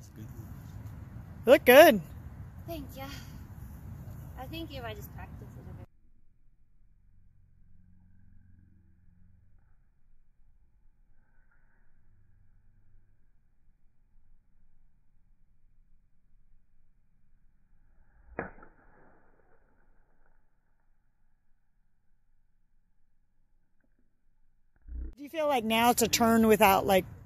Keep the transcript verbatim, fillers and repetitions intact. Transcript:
That's good. You look good. Thank you. I think if I just practice it a bit. Do you feel like now it's a turn without like